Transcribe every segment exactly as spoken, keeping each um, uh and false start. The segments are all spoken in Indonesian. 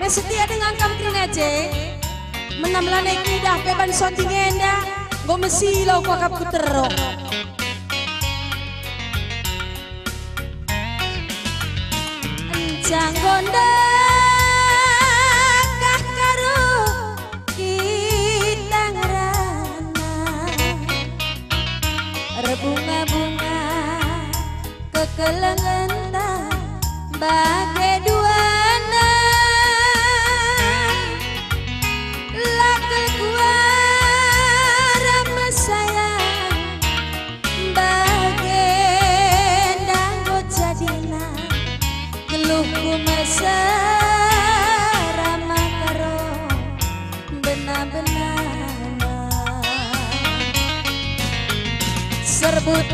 setia dengan kamtrin aja menamlah naik lidah peban soting enda gue mesi lo kau kapku terok encang gonda kah karo kita ngerana rebunga-bunga kekelengan bagai duana lakel gua ramah sayang bagai danggo jadina keluhku masa ramah karo benar-benar serbut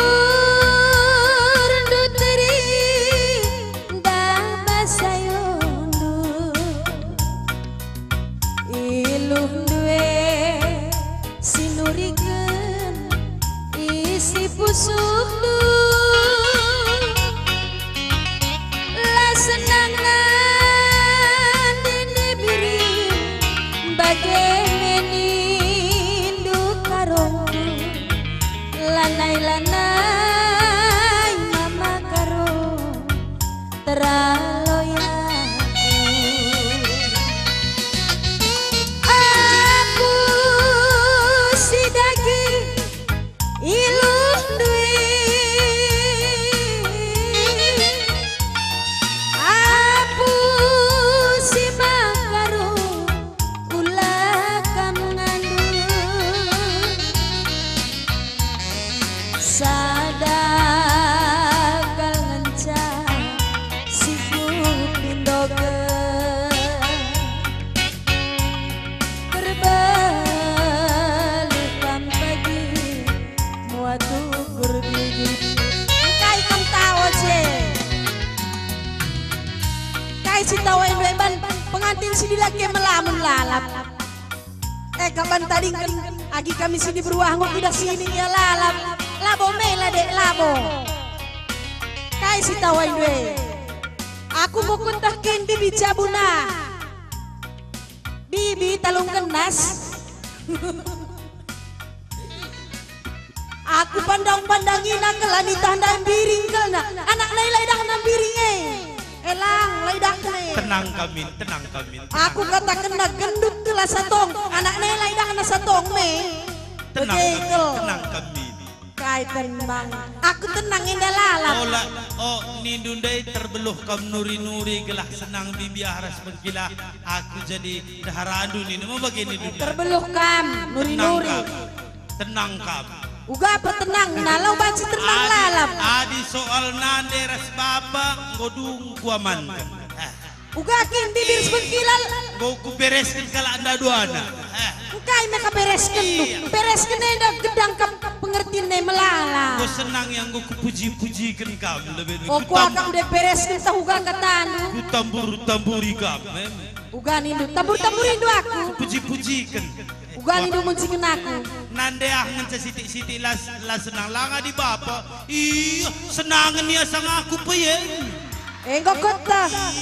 ukur duteri iluh duwe sinurikeun isi pusukku la senangan dene biri bagai menindu karongku lanai-lanai mama karo teraloya Cintawan beban pengantin sini lagi melamun lalap. Eh kapan tadi kan agi kami sini beruah ngok udah sini ya lalap. Labo mela dek labo. Kai si tawan we. Aku mau kontakin bibi cabuna. Bibi talung kenas. Aku pandang-pandangin angkelan di tandang biring kelna. Anak lain dah nang biring eh. Elang, laidak nih. Tenang kami, tenang kami. Aku katakan nak gendut telah satong. Anak nih laidak na satong me. Tenang kami, tenang kami. Kai tenang. Aku tenang indah lalap. Oh, la, oh nindundai terbeluh kam nuri-nuri gelah senang bibi haras bergila. Aku jadi daharandu nih. Mau begini dunia. Terbeluh kam nuri-nuri. Tenang kam. Uga pertenang, nalau baca tenang lalap. Adi soal nande ras bapa ngodung kuaman. Uga kin bibir sebengkilal. Go ku bereskan kalau anda duana. Ukai mereka bereskan lu, bereskan enda gedang kam pengertian nih melala. Go senang yang go ku puji-pujikan kam lebih. Oh ku akan udah bereskan tahu gak katanu. Ku tambur-tamburi kam. Uga nindu, tambur-tamburin du aku. Puji-pujikan. Uga nindu muncikin aku. Nande ah ngenca sitik-sitik las las senang langa di bapa. Iya senangan ya sang aku peye. Enggak kota.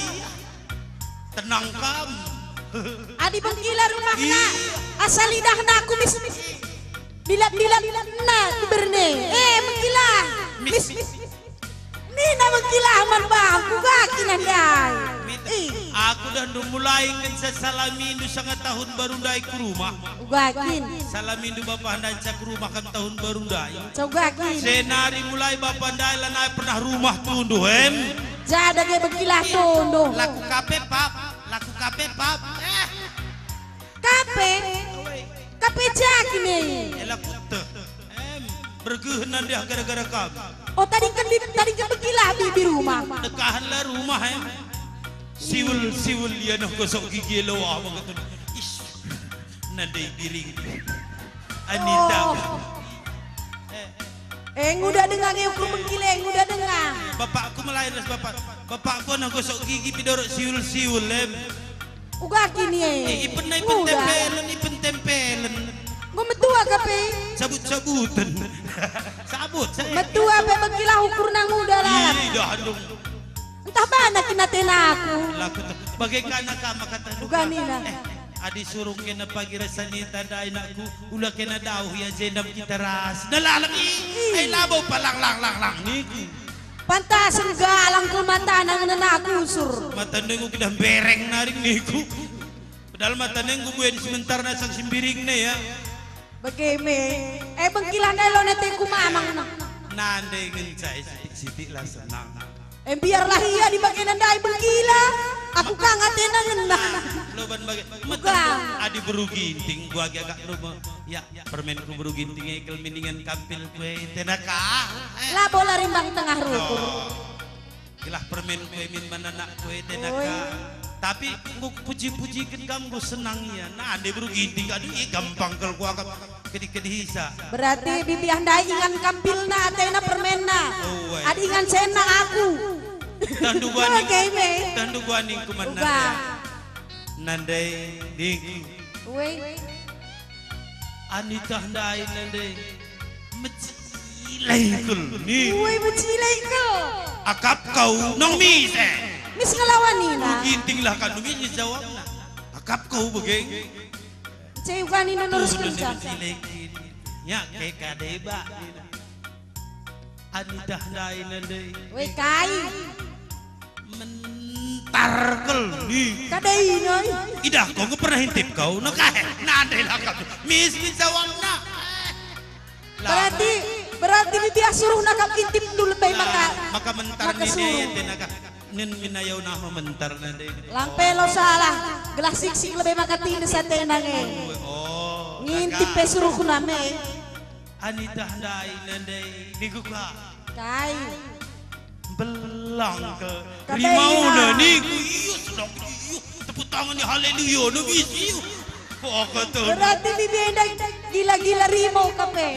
Tenang kam. Adi bengkila rumahna. Asal lidah na aku mis. Bila-bila na berne. Eh bengkila. Mis. Nina bengkila aman bang. Kugakin andai. Aku dah mulai ngenca salamindu sangat tahun baru dai ke rumah. Ugakin. Salamindu bapak handai ke rumah kan tahun baru dai. Ugakin. Senari mulai bapak handai lanai pernah rumah tunduh em. Jada ge begilah tunduh. Laku kape pap, laku kape pap. Eh. Kape. Kape jakin nih. Laku teh. Em bergehenan dia gara-gara kamu. Oh tadi kan tadi kan begilah di rumah. Dekahanlah rumah em. Siwul siwul dia nak gosok gigi lo apa kata ish nadai biring Anita eh udah dengar yang aku mengkileng udah dengar bapakku melahirkan bapak bapakku nak gosok gigi pidorok siwul siwul lem uga kini eh ipen na ipen tempelan ipen tempelan gue metua kape sabut sabutan sabut saya metua pe begilah ukur nang udah lah iya dah dong Entah mana kinatin aku. Laku bagaimana ka makata Bukanina. Eh, adi suruh kena pagi rasani tanda anakku ulah kena daw ya jendam kita ras. Dalalaki ay labaw pa lang lang lang lang niku. Pantasan galang ke mata nang nanakusur. Mata nengu kita bereng naring niku. Padahal mata nengu buat sebentar na sang simbiring na ya. Bagaimana? Eh bengkilan elo nete kumamang na. Nande ngencai sidik-sidik lah senang. Eh biarlah ia di bagian andai bengkila. Aku kangatin ngenah. Loban bagai Bukan. adi beruginting gua agak rumah. Ya permenku beruginting ekel mendingan kampil kue tenaka. Lah bola rimbang tengah rukur. Ilah permen kue min mana nak kue tenaka. Tapi gua puji-puji kan kamu senang ya. Nah ade beruginting adi gampang kalau gua agak kedi-kedi hisa. Berarti bibi andai ingan kampilna atena permenna. Oh, Adi ingan sena aku. Tandu gua ning, Bagaimana? tandu gua ning kumanan Uga. ya. Nandai ning. Woi. Anita handai nandai mecilai kul nih Woi becilai kau. akap kau nong mise Mis ngelawan nina. ginting lah kan nong mise jawab na akap kau bagai Cewek nina nuruskan sa. mecilai nya ke kadeba Anita handai nandai Woi kai. mentar kul nih Kadai noy. idah kau nggak pernah hintip kau nak kah nandai lah kau mis mis jawab na Berarti berarti bibi suruh nakap intip dulu bay maka maka mentar maka ni suruh. dia tenaga nin minayaw na ako mentar na din. Lampe lo salah. Gelas siksik lebih maka tini sa tenange. Oh, Ngintip pe suruh kuname. Anita handai nanday niku ka Kai. belang ke Kadai rimau na. na niku iyo sedang iyo tepuk tangan ni haleluya no bis iyo. Kok kata Berarti bibi endang gila-gila rimau kape.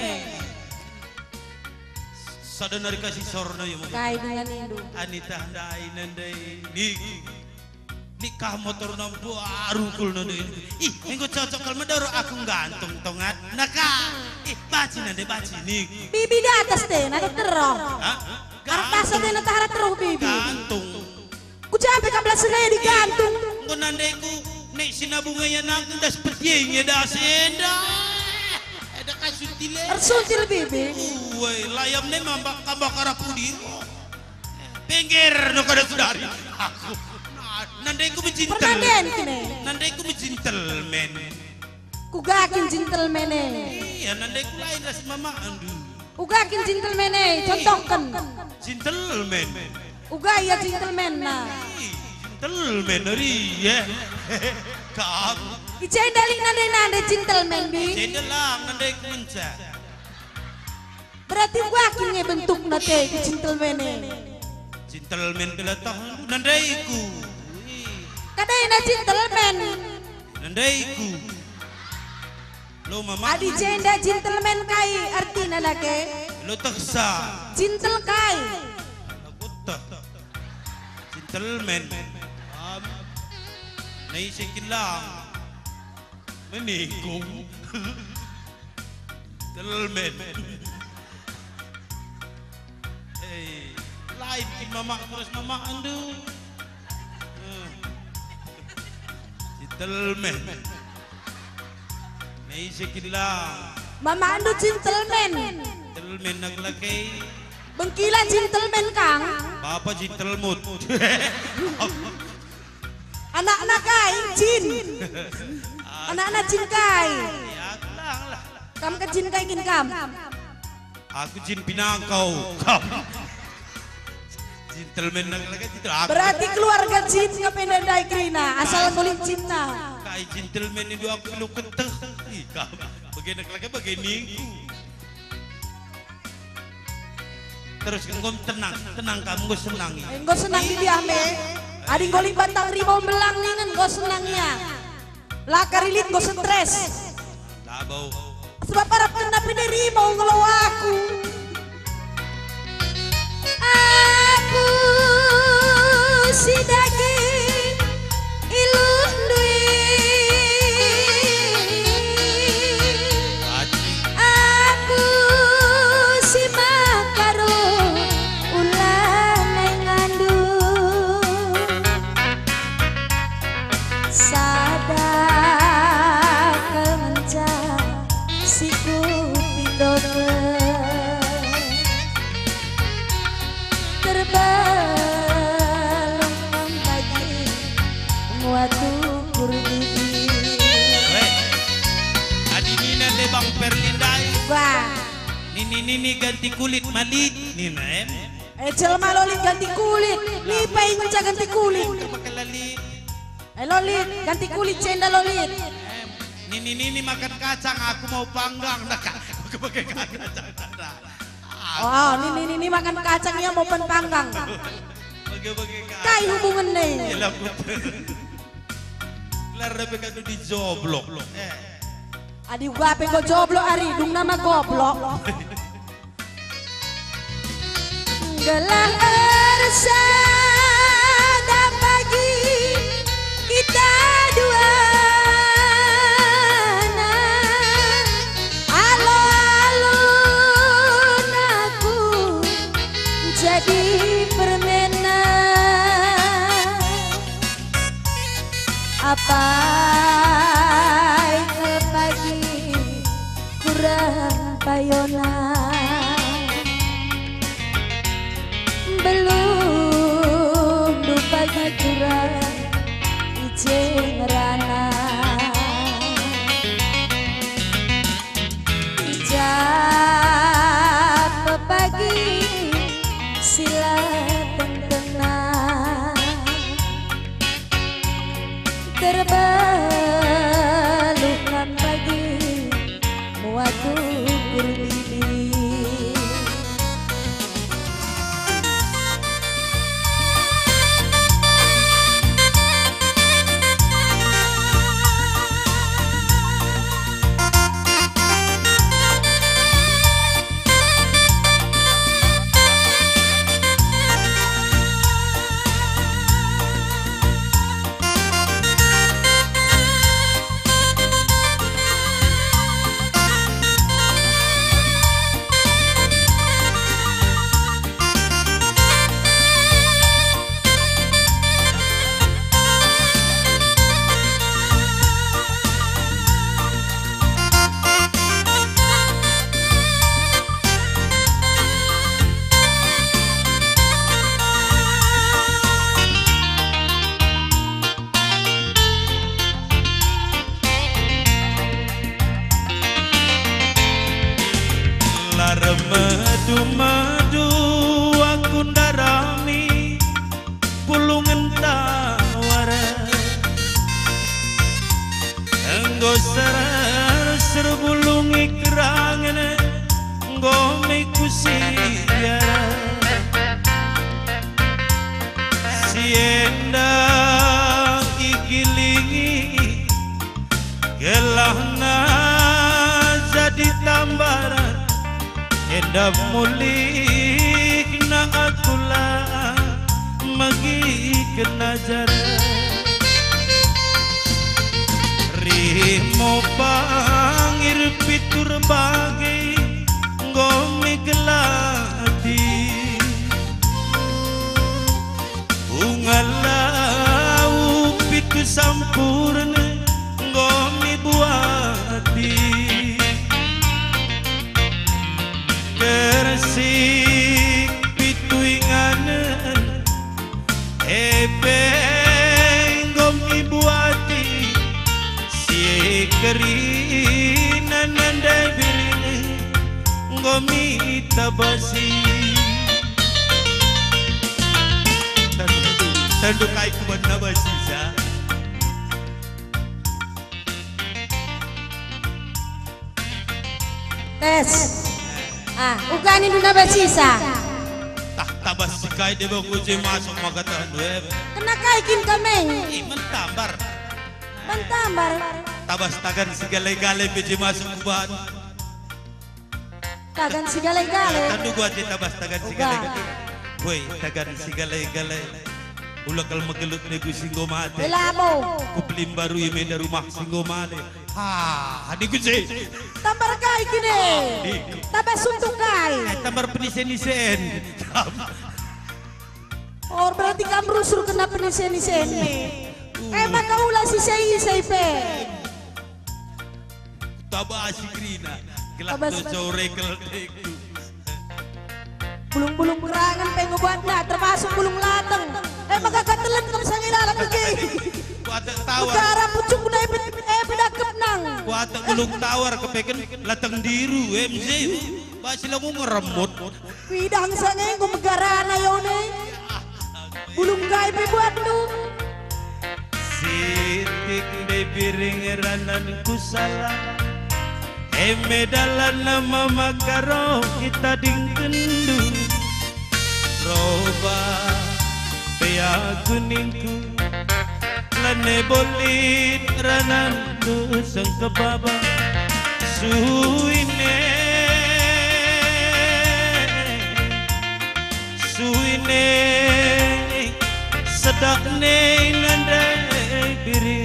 sada nari kasih sorno yo mo. Kai dengan Indo. Anita handai nanday niku nikah motor na baru kul na din. Ih, minggu cocok kalau medaro aku gantung tongat. Naka, ih baci nanti baci nih. Bibi di atas teh, nak terong. Hah? Arah tasa teh nak tahara terong bibi. Gantung. Ku capek kabel sengaja digantung. Kau nanti ku nek sinabunga ya nang das petinya dah senda. Ada kasut tile. Tersuntil bibi. Woi, layam nih mambak kambak karapudi. Pinggir no kada sudari. Aku. Nanti ku mencintel. Pertandaan kene. Nanti ku mencintelmen. Ku gakin gentleman e. Iya, nanti ku lain ras mama andu. Ugakin gentleman e, contohkan. Gentleman. Uga ya gentleman na. Gentleman hari ya. Kak. Icain dalik nade nade gentleman bi. Jadi lang nanti ku mencak. Berarti ugakin nge bentuk nate ke gentleman e. Gentleman kala tahu nanti ku. Kadai na gentleman. Nanti ku. Lo mama. Adi jenda gentleman kai artinya lagi. Lo taksa. Gentle kai. Aku tak. Gentleman. Um, naisikin lang. Menikung. Gentleman. Eh, lain kin mama terus mama andu. Gentleman. Naisikin lang. Mama andu gentleman. Gentleman naglaki. Bengkila gentleman kang. Bapak gentleman. Anak-anak kai jin. Anak-anak jin kai. Ya lang lah. Kam ke jin kai gin kam. Aku jin pinangkau. Kam. Gentleman naglaki itu aku. Berarti keluarga jin ngapendai krina asal mulik jinna. Kai gentleman itu aku lu keteh. Ih, kam. Bagian naglaki bagian minggu. Terus engkau tenang, tenang kamu gue senang ya. Engko senang bibi ame. Adi ngoli batang rimau belang ningen go senangnya. Lakarilit go stres. Labau. Sebab para kena pide rimau ngelo aku. Aku si daging iluh duit. Aji. Aku si makaro ulah neng ngandung. Nini nini ganti kulit malit nina em. Eh jelma lolit ganti kulit. Lipa inca ganti kulit. Pakai lalit. Eh lolit ganti kulit cendal lolit. Nini nini makan kacang aku mau panggang nak pakai kacang. Oh nini nini makan kacangnya mau pen panggang. Pakai Kai hubungan nih. Yalah betul. Lar dapat kado di joblok. Eh. Adi gape go joblok ari dung nama goblok. Gelang ersa dan pagi kita dua alon-alon aku jadi permainan apa pagi kurang payonan belum lupa kurang ijeng rana ijab pagi sila tenang terbalukan pagi muatu kurlili madu-madu aku ndarami pulungan tawara enggo serar serbulungi kerangene enggo mikusiara sienda ikilingi gelahna jadi tambaran Enda mulik na akula magi kenajar Rimo pangir pitur bagi ngomi gelati Ungalau pitu sampurna ngomi buati Kersik pituinganan Ebeng gom ibu hati Si kerinan nanda birine Ngomi tabasi Tandu kai kuban nabasi sa Tes Ah, uganin dulu na sisa. Tak tabas si kai de ba kuji masuk magatan web. Kena kaikin kami. I mentambar. Mentambar. Tabas tagan si galay-galay kuji masuk kuban. Tagan si galay-galay. Tandu gua di tabas tagan si galay-galay. Woi, tagan si galay-galay. Ulakal magelut nego singgo mate. Belabo. Kuplim baru ime dari rumah singgo mate. Ha, adik kuji. Tambar kai kini. Tambah suntuk kai. Tambar penisen-nisen. Oh berarti kamu rusur kena penisen-nisen. Eh maka ulah si sei pe. Tabah si Krina. Gelap do sore keledek. Bulung-bulung kerangan pengobat na termasuk bulung lateng. Eh maka katelan kamu sangi dalam lagi. Kuatak tawar. Utara pucuk kuda eh bedakep nang. Kuatak bulung tawar kepeken lateng diru M Z. Ba sila ko ngeremut. Widang sa ngayon kung magarana yun eh. Bulong gay pa buat no. Sitik de biringeranan kusala. Emedalan nama makaro kita dingkendu. Roba pea kuningku. Lane bolit ranan kusang kebaba. Suine Suine sedak ne nandai biri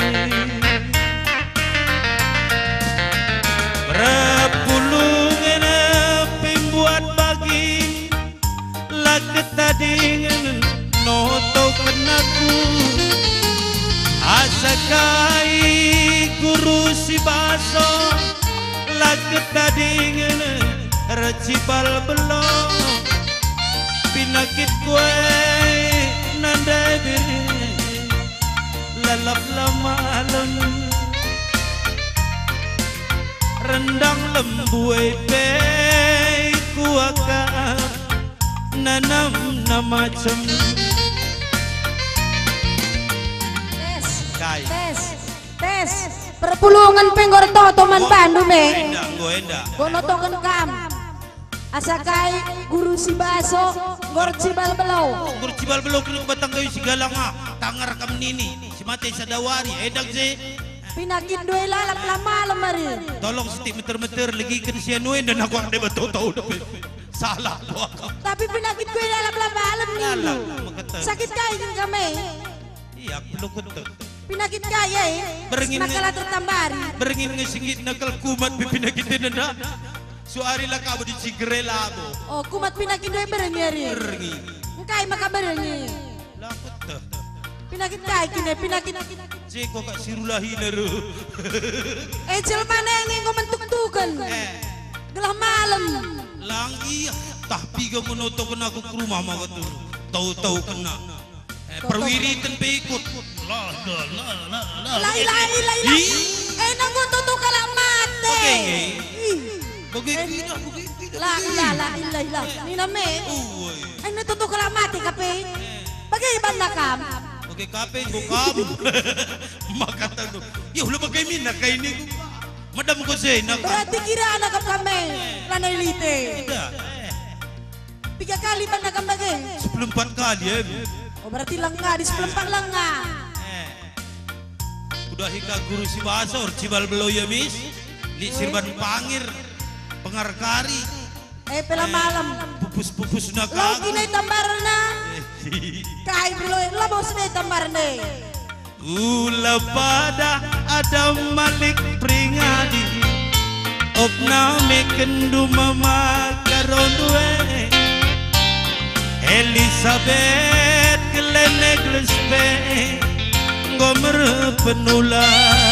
berpulung ena pembuat bagi laket tadi noto kenaku asakai guru si baso laket tadi recibal belum pinakit kue nandai biri lalap lamalem rendang lembuai pe kuaka nanam namacem Tes, Kai. tes, tes. Perpulungan penggor totoman Bandung eh. Endak, gue endak. Gono token kam. Asakai guru si baso, gor cibal belau. Gur cibal belok kena batang kayu si galang ah. Tangar kam nini, si mate sadawari, edak je. Pinakin dua lalap lama lemari. Tolong setiap meter-meter lagi ke sianuin dan aku ada betul tahu tapi salah doa kau. Tapi pinakit gue lalap lama alam nih. Alam, makata. Sakit kaya kan kami. Iya, perlu kutuk. Pinakit kaya eh. Beringin Nakala tertambari. Beringin ngesingit nakal kumat pipinakitin nanda. Suari lah kau di cigrela bo. Oh kumat pinakit dua berengeri. Beringin. Engkai maka berengi. Lah kutuk. Pinakit kaya kini pinakit. Ceko kak sirulahi naru. Eh jelmana yang kau mentuk-tukan. Eh, Gelah malam. lang iya. Tapi kau menotokkan aku ke rumah maka tu. Tahu-tahu kena. Eh, perwiritan peikut. La la la la la. Lai lai lai lai. Eh nanggo tutu kalak mate. Oke. Ih. Bagaimana begitu? La la la la la. Ni name. Uy. Ay natuto kalak mate kape. Bagaimana kam? Oke kape bukam. Makata tu. Ya ulah bagaimana kay ini? Madam ko say nak. Berarti kira anak kam kami. Lanay lite. Tidak. Tiga kali ba nakam bagay? Sepuluh empat kali ya. Oh berarti lenga di sepelempang lenga. Eh. Udah hika guru si basor cibal belo ya mis. Di sirban pangir. Pengarkari. Eh pela malam. Pupus-pupus nak. Lagi na tambar na. Kai belo labos na tambar na. Ula pada ada Malik Pringadi. Opna mekendu mama karondue. Elizabeth kelene glespe ngomer penula.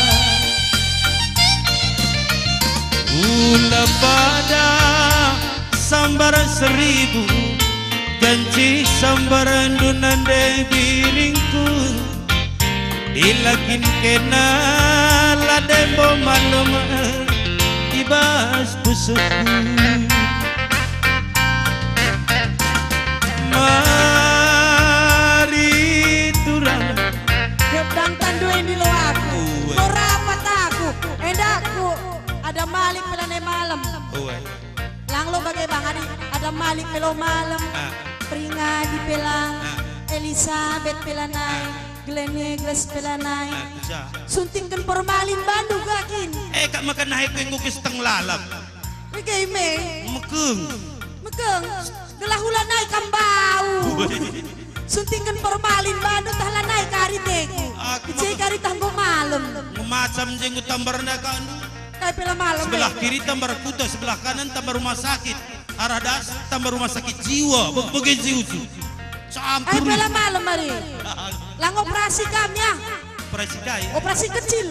Ula pada sambar seribu janji sambaran dunande biringku dilakin kena ladembo malum ibas busukku. Mari turang Gedang tanduin di lo aku. Uwe. Mau rapat aku. Endaku. Ada Malik pelane malam. Uwe. Lang lo bagai bang adi. Ada Malik pelo malam. Ah. Pringa di pelang. Ah. Elizabeth pelanai. Glene Gles pelanai. Ah, bisa. Suntingkan formalin Bandung gakin. Eh kak makan naik ke ngukis teng lalap. Bigay me. Mekeng. Mekeng. Gelahulan naik kambau. Suntingkan formalin Bandung tahlan naik kariteku. Aku Icai kari tanggo malam. Ngemacam jenggut tambar nakan. Kayak pela malam. Sebelah eh. kiri tambar kuto, sebelah kanan tambar rumah sakit. Arah das tambah rumah sakit jiwa. Begitu jiwa. Ay Campur. pela malam mari. Lang operasi kami ya. Operasi kaya. Operasi kecil.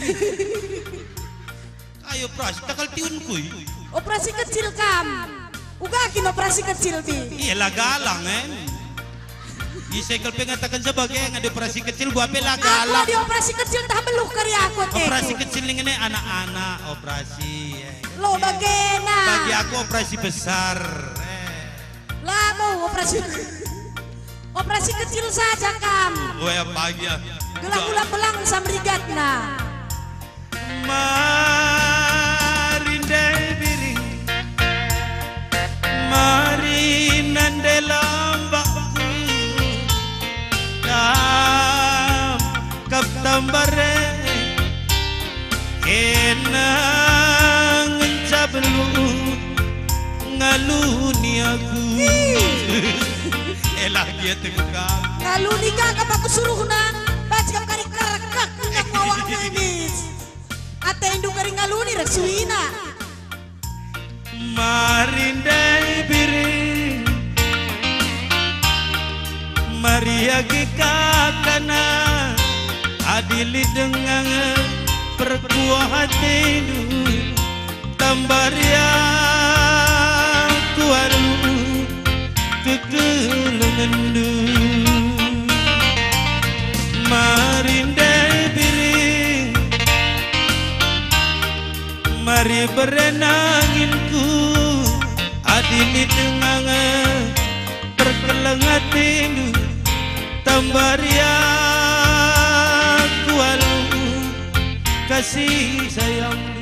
Ayo operasi takal tiun kuy. Operasi kecil kam. Ugakin operasi kecil bi. Iya lah galang eh. Isekal pengatakan sebagai yang ada operasi kecil gua pela Aku galang. di operasi kecil tak meluh kari aku teh. Operasi kecil ini anak-anak operasi. Ya. Lo bagena. Bagi aku operasi besar. Lah mau operasi operasi kecil saja kam. Oh ya pagi ya. Gelang ulang belang samrigatna. Mari debiri, mari nande lambakku, kam kap tambare, enang encabelu ngaluni aku. Elah dia tegukam. Ngaluni kakak aku suruh na, baca kari karakak nak mawak nangis. Ate induk kari ngaluni rasuina. Mari debiri, mari agi kakana, adili dengan perkuah hatimu, tambaria kuaru kekelengendu. Mari debiri, mari berenanginku, adili dengan perkelang hatimu, tambaria kualu kasih sayang.